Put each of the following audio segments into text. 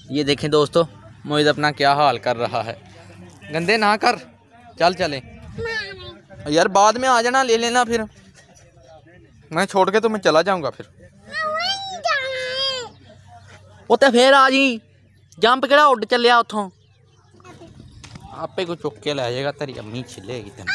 ये देखें दोस्तों, मोहित अपना क्या हाल कर रहा है। गंदे ना कर, चल चले यार, बाद में आ जाना, ले लेना, फिर मैं छोड़ के तो मैं चला जाऊंगा फिर। वो तो फिर आ जी, जंप केड़ा उड़ चलिया उथों, आपे को चुक के लै जाएगा, तेरी अम्मी छिलेगी तेन।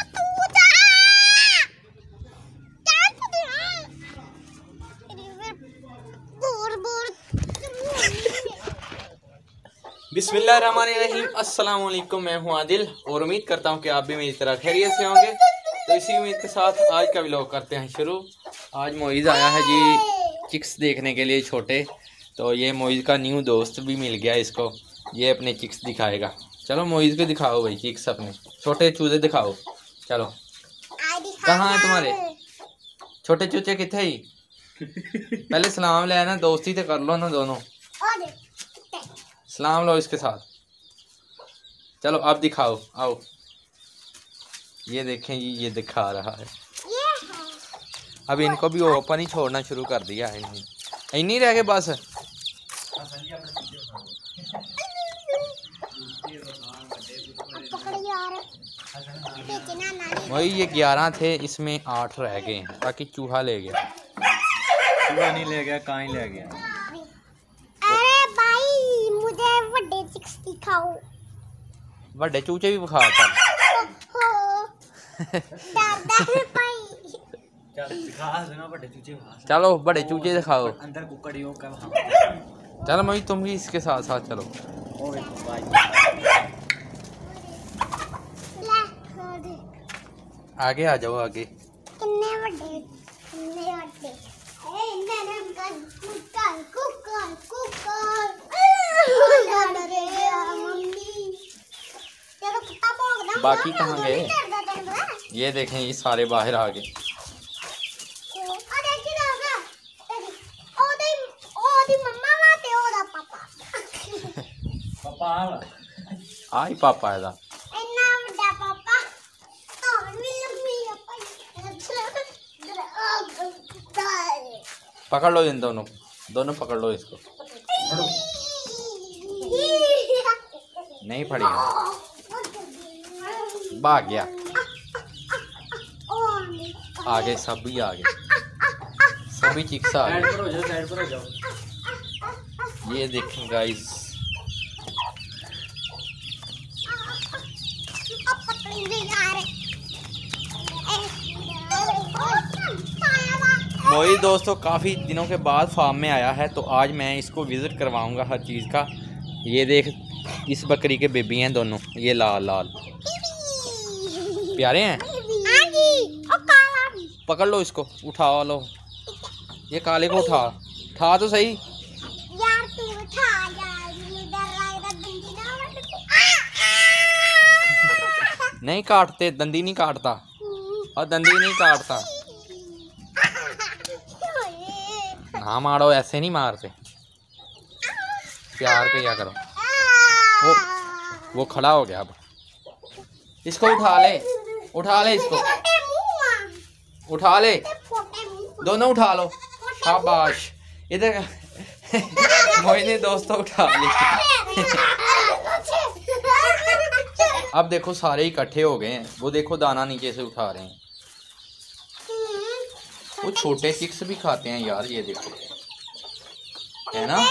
बिस्मिल्लाहिर्रहमानिर्रहीम, अस्सलाम वालेकुम। मैं हूं आदिल और उम्मीद करता हूं कि आप भी मेरी तरह खैरियत से होंगे। तो इसी उम्मीद के साथ आज का व्लॉग करते हैं शुरू। आज मोइज़ आया है जी चिक्स देखने के लिए छोटे। तो ये मोइज़ का न्यू दोस्त भी मिल गया इसको, ये अपने चिक्स दिखाएगा। चलो मोइज़ को दिखाओ भाई चिक्स, अपने छोटे चूजे दिखाओ। चलो, कहाँ हैं तुम्हारे छोटे चूचे, कितने ही? पहले सलाम लेना, दोस्ती तो कर लो ना दोनों, सलाम लो इसके साथ। चलो अब दिखाओ, आओ। ये देखें जी, ये दिखा रहा है। अब इनको भी ओपन ही छोड़ना शुरू कर दिया है। इन्हीं रह गए बस। वही ये 11 थे, इसमें 8 रह गए हैं, बाकी चूहा ले गया। चूहा नहीं ले गया, कहाँ ही ले गया। अरे भाई मुझे बड़े चिक्स दिखाओ। बड़े चूचे भी बुखा था। चलो बड़े चूचे दिखाओ। अंदर कुकड़ियों का। चलो मई, तुम भी इसके साथ साथ चलो। आगे आ जाओ, आगे। कितने बड़े, कितने बड़े। बाकी कहाँ गए? ये देखें, ये सारे बाहर आ गए। आई पापा है पकड़ लो, इन दोनों दोनों पकड़ लो इसको। नहीं पड़ी, भाग गया। आगे सभी आ गए, सभी चिक्स आ गए। ये देखें गाइस, मोई दोस्तों काफ़ी दिनों के बाद फार्म में आया है, तो आज मैं इसको विज़िट करवाऊंगा हर चीज़ का। ये देख, इस बकरी के बेबी हैं दोनों, ये लाल लाल प्यारे हैं। पकड़ लो इसको, उठा लो, ये काले को उठा तो सही। नहीं काटते, दंदी नहीं काटता, और दंदी नहीं काटता। हाँ मारो, ऐसे नहीं मारते, प्यार किया करो। वो खड़ा हो गया। अब इसको उठा ले इसको उठा ले, दोनों उठा लो, शाबाश। इधर मोहित ने दोस्तों उठा ली। अब देखो सारे इकट्ठे हो गए हैं, वो देखो दाना नीचे से उठा रहे हैं। वो छोटे चिक्स भी खाते हैं यार, ये देखो, है ना?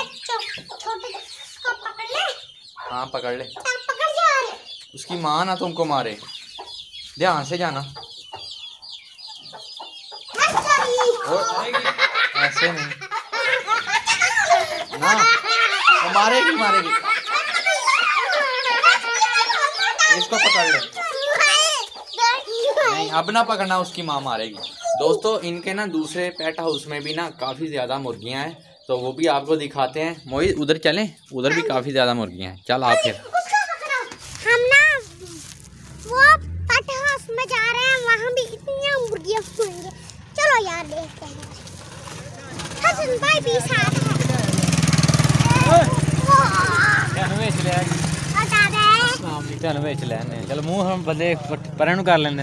हाँ पकड़ ले, उसकी माँ ना तुमको मारे, ध्यान से जाना। ऐसे नहीं ना, वो मारेगी। इसको पकड़ ले। नहीं अब ना पकड़ना, उसकी माँ मारेगी। दोस्तों इनके ना दूसरे पेट हाउस में भी ना काफ़ी ज़्यादा मुर्गियाँ हैं, तो वो भी आपको दिखाते हैं। मोहित उधर चलें, उधर भी काफ़ी ज़्यादा मुर्गियाँ हैं। चल आप फिर। हम ना वो पेट हाउस में जा रहे हैं, वहाँ भी इतनी मुर्गियाँ होंगी। चलो यार देखते हैं। हसन भाई भी साथ है। चलो मुँह हम बंदे परन कर लेंगे।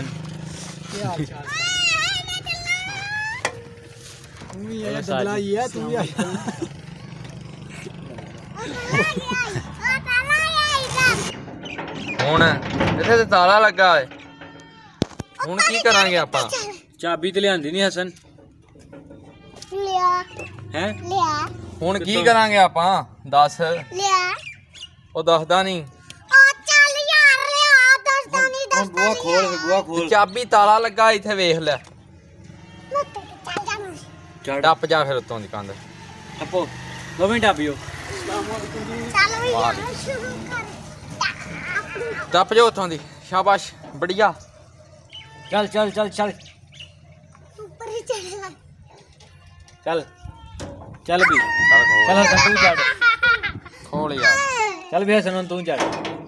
ਹੁਣ ਇੱਥੇ ਤੇ ਤਾਲਾ ਲੱਗਾ ਹੈ ਹੁਣ ਕੀ ਕਰਾਂਗੇ ਆਪਾਂ ਚਾਬੀ ਤੇ ਲਿਆਂਦੀ ਨਹੀਂ ਹਸਨ ਲਿਆ ਹੈ ਲਿਆ ਹੁਣ ਕੀ ਕਰਾਂਗੇ ਆਪਾਂ ਦੱਸ ਲਿਆ ਉਹ ਦੱਸਦਾ ਨਹੀਂ ਉਹ ਚੱਲ ਯਾਰ ਲਿਆ ਦੱਸਦਾ ਨਹੀਂ ਹੁਣ ਬੂਆ ਖੋਲ ਬੂਆ ਖੋਲ ਚਾਬੀ ਤਾਲਾ ਲੱਗਾ ਇੱਥੇ ਵੇਖ ਲੈ ਚੱਲ ਜਾਣਾ ਚੜ ਟੱਪ ਜਾ ਫਿਰ ਉੱਤੋਂ ਦੀ ਕੰਧ ਟੱਪੋ 2 ਮਿੰਟ ਆਪਿਓ ਚੱਲ ਵੀ ਯਾਰ ਸ਼ੁਰੂ ਕਰ ਟੱਪ ਜਾ ਉੱਥੋਂ ਦੀ ਸ਼ਾਬਾਸ਼ ਬੜੀਆ ਚੱਲ ਚੱਲ ਚੱਲ ਚੱਲ ਉੱਪਰ ਹੀ ਚੜ੍ਹਨਾ ਚੱਲ ਚੱਲ ਵੀ ਚੱਲ ਹਸਨ ਤੂੰ ਚੜ ਖੋਲ ਯਾਰ ਚੱਲ ਵੀ ਹਸਨ ਹੁਣ ਤੂੰ ਚੜ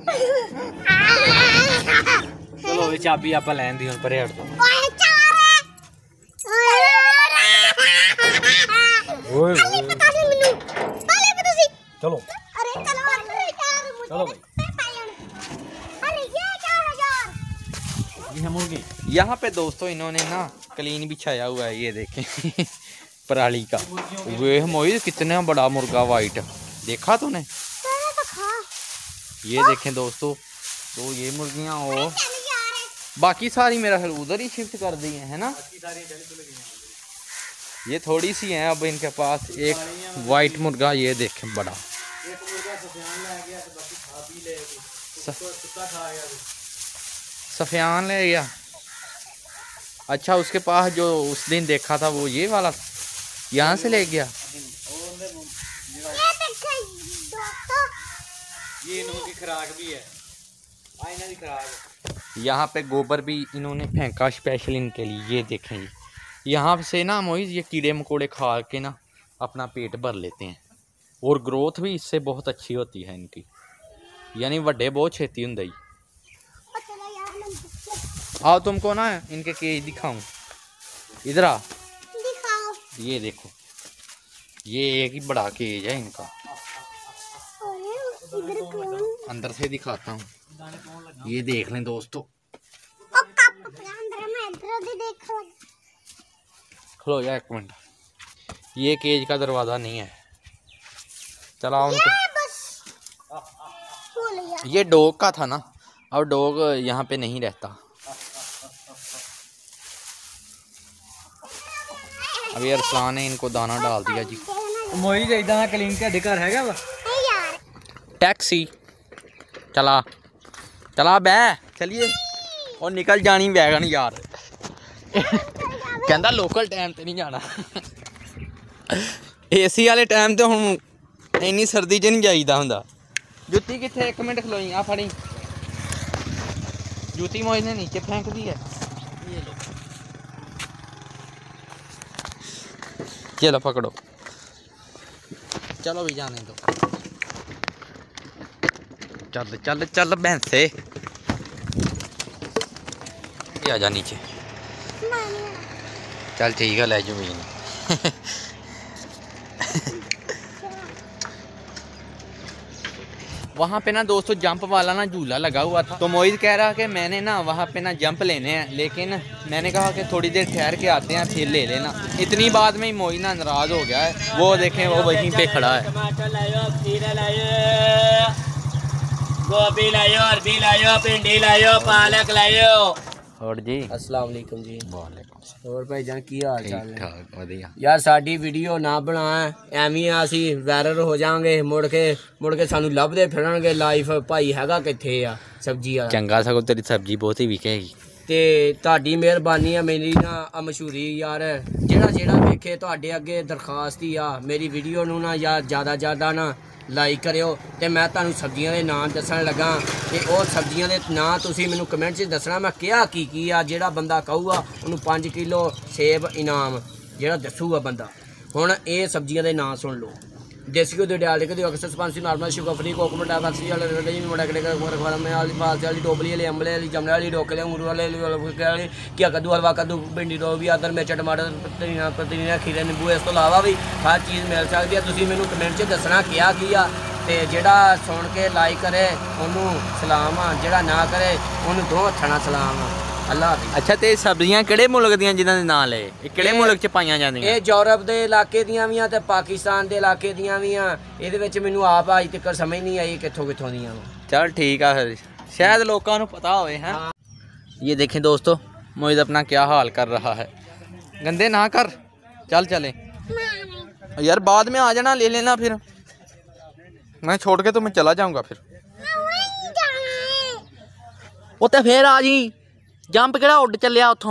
ਚਲੋ ਇਹ ਚਾਬੀ ਆਪਾਂ ਲੈਣ ਦੀ ਹੁਣ ਪਰੇ ਹਟ ਜਾ ਓਏ ਚਾਰ ਓਏ ਅਰੇ ਪਤਾ ਨਹੀਂ ਮੈਨੂੰ ਪਹਿਲੇ ਪਤਾ ਸੀ ਚਲੋ अरे चलो अरे यार मुझे चलो भाई। अरे ये क्या है यार ये मुर्गी यहाँ पे दोस्तों इन्होंने ना क्लीन बिछाया हुआ है ये देखें पराली का वे मोहित कितना बड़ा मुर्गा वाइट देखा तूने मैंने तो खा ये देखें दोस्तों तो ये मुर्गियाँ वो चल यार बाकी सारी मेरा ख्याल उधर ही शिफ्ट कर दी है ना ये थोड़ी सी हैं अब इनके पास एक वाइट मुर्गा ये देखें बड़ा सफियान ले गया अच्छा उसके पास जो उस दिन देखा था वो ये वाला यहाँ से ले गया ये देखे दोस्तों ये इनकी खुराक भी है आईना की खुराक यहाँ पे गोबर भी इन्होंने फेंका स्पेशल इनके लिए ये देखें जी यहाँ से ना मोहित ये कीड़े मकोड़े खा के ना अपना पेट भर लेते हैं और ग्रोथ भी इससे बहुत अच्छी होती है इनकी यानी वड्डे बहुत छेती हुंदे ही ओ चलो यार मैं आओ तुमको ना इनके केज दिखाऊं इधर आ दिखाओ ये देखो ये एक ही बड़ा केज है इनका ओए इधर कौन अंदर से दिखाता हूँ ये देख लें दोस्तों ओ कप अंदर में इधर भी देख लो खलो जा एक मिनट ये केज का दरवाज़ा नहीं है चलाओ उनको ये बस खोल यार ये डॉग का था ना अब डॉग यहाँ पे नहीं रहता अभी अरसलान ने इनको दाना डाल दिया जी मोहित इदा क्लीन ਤੁਹਾਡੇ ਘਰ ਹੈਗਾ ਵਾ ए यार टैक्सी चला चला बह चलिए और निकल जानी वैगन यार कहता लोकल टाइम ते नहीं जाना एसी वाले टाइम ते हुण इन्नी सर्दी च नहीं जाईदा हुंदा जुत्ती कित्थे एक मिनट खलोई आ फड़ी जूती मोहित ने नीचे फेंक दी है चलो पकड़ो चलो भी जाने दो चल चल चल भैंसे ये आ जा नीचे चल ठीक है ले जमीन वहाँ पे ना दोस्तों जंप वाला ना झूला लगा हुआ था तो मोहित कह रहा कि मैंने ना वहाँ पे ना जंप लेने हैं लेकिन मैंने कहा कि थोड़ी देर ठहर के आते हैं फिर ले लेना इतनी बात में ही मोहित ना नाराज़ हो गया है वो देखें वो वहीं पे खड़ा है टमाटर लायो खीरा लायो गोभी लायो अरबी लायो भिंडी लायो पालक लायो और जी अस्सलाम वालेकुम जी वालेकुम ਹੋਰ ਭਾਈ ਜਾਨ ਕੀ ਹਾਲ ਚਾਲ ठीक ਹੈ ठाक वधिया ਯਾਰ ਸਾਡੀ ਵੀਡੀਓ ਨਾ ਬਣਾ ਐਵੇਂ ਅਸੀਂ ਵਾਇਰਲ ਹੋ ਜਾਾਂਗੇ ਮੁੜ ਕੇ ਸਾਨੂੰ ਲੱਭਦੇ ਫਿਰਨਗੇ ਲਾਈਫ ਭਾਈ ਹੈਗਾ ਕਿੱਥੇ ਆ ਸਬਜ਼ੀ ਵਾਲਾ चंगा सगो तेरी सब्जी बहुत ही विकेगी ਤੇ ਤੁਹਾਡੀ ਮਿਹਰਬਾਨੀ ਆ ਮੇਰੀ ਨਾ ਮਸ਼ਹੂਰੀ ਯਾਰ ਜਿਹੜਾ ਵੇਖੇ ਤੁਹਾਡੇ ਅੱਗੇ ਦਰਖਾਸਤ ਹੀ ਆ ਮੇਰੀ ਵੀਡੀਓ ਨੂੰ ਨਾ ਯਾਰ ਜ਼ਿਆਦਾ ਨਾ ਲਾਈਕ ਕਰਿਓ ਤੇ ਮੈਂ ਤੁਹਾਨੂੰ ਸਬਜ਼ੀਆਂ ਦੇ ਨਾਮ ਦੱਸਣ ਲੱਗਾ ਤੇ ਉਹ ਸਬਜ਼ੀਆਂ ਦੇ ਨਾਂ ਤੁਸੀਂ ਮੈਨੂੰ ਕਮੈਂਟ 'ਚ ਦੱਸਣਾ ਮੈਂ ਕਿਹਾ ਕੀ ਆ ਜਿਹੜਾ ਬੰਦਾ ਕਹੂਗਾ ਉਹਨੂੰ 5 ਕਿਲੋ ਸੇਬ ਇਨਾਮ ਜਿਹੜਾ ਦੱਸੂਗਾ ਬੰਦਾ ਹੁਣ ਇਹ ਸਬਜ਼ੀਆਂ ਦੇ ਨਾਂ ਸੁਣ ਲਓ देसी को डाल के अक्सर स्पॉन्सी नॉर्मल शुगर फ्री कोकोनट ऑक्सी वाले मोटा में वाली फालसे वाली टोपली वाली अम्बले वाली जमले वाली डोकले अंगूर वाले क्या कद्दू हलवा कद्दू भिंडी डो भी अदर मिर्च टमाटर पतीना खीरे नींबू इस तो इलावा भी हर चीज़ मिल सकती है तुसीं मैनूं कमेंट 'च दसना क्या ते जिहड़ा सुन के लाइक करे उन्होंने सलाम आ जिहड़ा ना करे उन्होंने दो हत्थां नाल सलाम आ ਅੱਲਾ ਹਾਫਿਜ਼। ਅੱਛਾ ਤੇ ਸਬਜ਼ੀਆਂ ਕਿਹੜੇ ਮੁਲਕ ਦੀਆਂ ਜਿਨ੍ਹਾਂ ਦੇ ਨਾਂ ਲਏ, ਇਹ ਕਿਹੜੇ ਮੁਲਕ 'ਚ ਪਾਈਆਂ ਜਾਂਦੀਆਂ? ਇਹ ਯੂਰਪ ਦੇ ਇਲਾਕੇ ਦੀਆਂ ਵੀ ਆ ਤੇ ਪਾਕਿਸਤਾਨ ਦੇ ਇਲਾਕੇ ਦੀਆਂ ਵੀ ਆ। ਇਹਦੇ ਵਿੱਚ ਮੈਨੂੰ ਆਪ ਅੱਜ ਤੱਕ ਸਮਝ ਨਹੀਂ ਆਈ ਕਿੱਥੋਂ ਕਿੱਥੋਂ ਦੀਆਂ ਵਾ। चल ठीक है फिर शायद लोगों को पता हो है। ये देखें दोस्तों मोहित अपना क्या हाल कर रहा है। गंदे ना कर, चल चले यार, बाद में आ जाना, ले लेना, फिर मैं छोड़ के तो मैं चला जाऊंगा फिर। वो तो फिर आ जी जंप केड़ा उड़ चलिया उथों।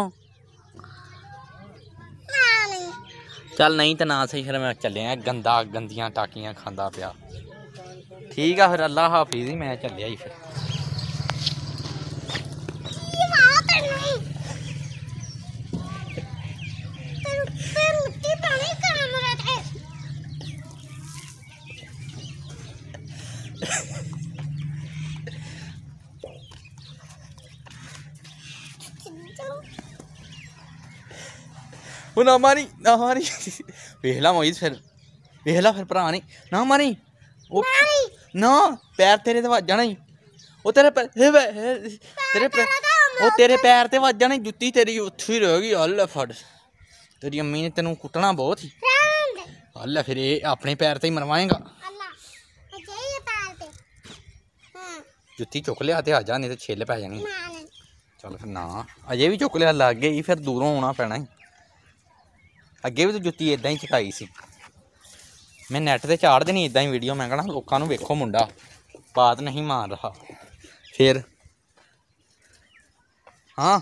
चल नहीं तो ना सही, फिर मैं चलिया गंदा गंदियां टाकियां खांदा पिया। ठीक है फिर अल्लाह हाफिज़ ही, मैं चलिया ही फिर। वो ना मारी वेख ला मोहित, फिर वेख ला फिर भरा नहीं ना मारी। वो ना पैर तेरे ते वज जाना ही, वो तेरे तेरे पैर ते वज जाना ही, जुत्ती तेरी उत्थे ही रहेगी। हल फड़, तेरी अम्मी ने तेनू कुटना बहुत ही। हल फिर ये अपने पैर ते ही मरवाएगा। जुत्ती चुक लिया ते आ जा, नहीं तो छिल पै जानी। चल फिर ना अजे भी चुक लिया, लग गई फिर दूरों आना पैना ही। अगे भी तो जुत्ती इदा ही चकाई सी, मैं नैट ते चाड़ देनी इदा ही वीडियो। मैं कहना लोगों को वेखो मुंडा बात नहीं मान रहा। फिर हाँ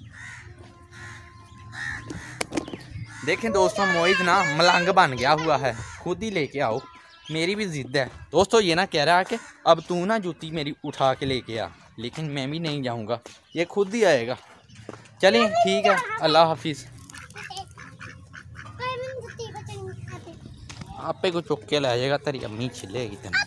देखें दोस्तों, मोहित ना मलंग बन गया हुआ है, खुद ही लेके आओ। मेरी भी जिद है दोस्तों, ये ना कह रहा है कि अब तू ना जूती मेरी उठा के लेके आ, लेकिन मैं भी नहीं जाऊंगा, ये खुद ही आएगा। चलिए ठीक है, अल्लाह हाफिज़। आपे को चुक के लै जाएगा, तेरी अम्मी छिलेगी तेन।